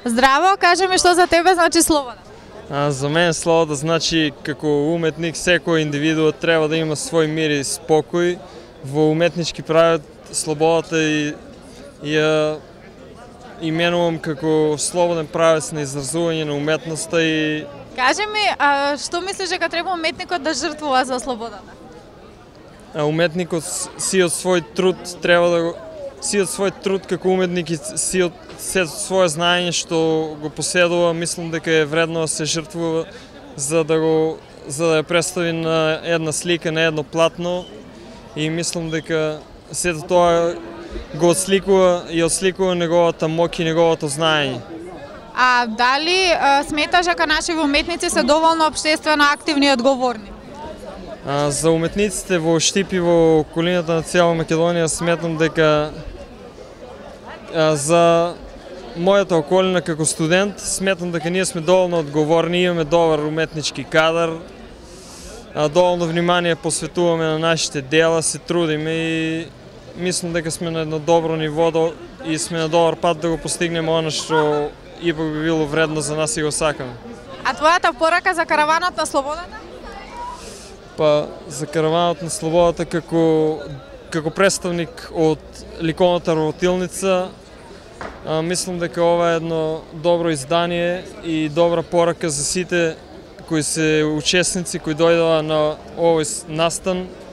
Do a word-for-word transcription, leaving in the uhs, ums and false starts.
Здраво, кажи ми што за тебе значи слобода? А, за мен слобода значи како уметник секој индивидуум треба да има свој мир и спокој. Во уметнички прават слободата и ја именувам како слободен правец на изразување на уметноста и Кажи ми, а, што мислиш дека треба уметникот да жртвува за слободата? а, уметникот си од свој труд треба да го си од свој труд како уметник и си од се свое знаење што го поседува, мислам дека е вредно да се жртвува за да го за да ја представи на една слика, на едно платно и мислам дека сето тоа го отсликува и отсликува неговата моќ и неговото знаење. А дали а, сметаш дека наши уметници се доволно општествено активни и одговорни? А, за уметниците во Штип и во околината на цела Македонија сметам дека а, за мојата околина како студент сметам дека ние сме доволно одговорни, имаме добар уметнички кадар, а, доволно внимание посветуваме на нашите дела, се трудиме и мислам дека сме на едно добро ниво и сме на добар пат да го постигнеме она што ипак би било вредно за нас и го сакаме. А твојата порака за караванот на слободата? Па за караванот на слободата како како представник од ликовната работилница, а, мислам дека ова е едно добро издание и добра порака за сите кои се учесници кои дојдоа на овој настан